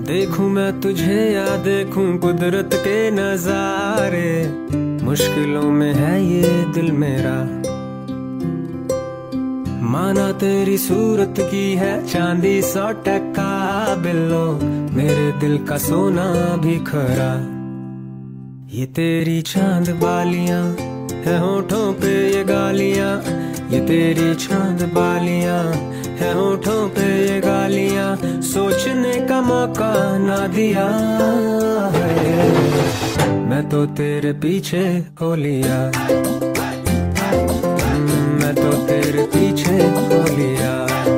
देखूं मैं तुझे या देखूं कुदरत के नजारे, मुश्किलों में है ये दिल मेरा। माना तेरी सूरत की है चांदी 100% बिल्लो, मेरे दिल का सोना भी खरा। ये तेरी चांद बालियां है होठों पे ये गालियां, ये तेरी चांद बालियां है होठों पे ये गालियां, सोचने का मौका ना दिया है। मैं तो तेरे पीछे हो लिया, मैं तो तेरे पीछे हो लिया,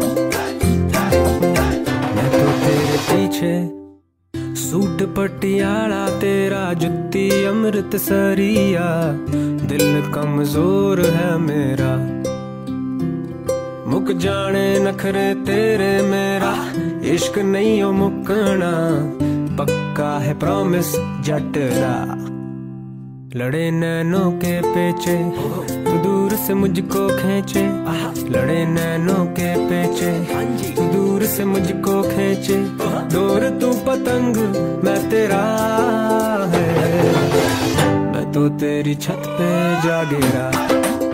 मैं तो तेरे पीछे। सूट पटियाला तेरा जुत्ती अमृतसरिया, दिल कमजोर है मेरा। मुक जाने नखरे तेरे मेरा, इश्क नहीं हो मुकना, पक्का है प्रॉमिस जट दा। लड़े नैनों के पेचे तू दूर से मुझको खींचे, लड़े नैनों के पेचे तू दूर से मुझको खींचे। डोर तू पतंग मैं तेरा है, मैं तो तेरी छत पे जा गिरा।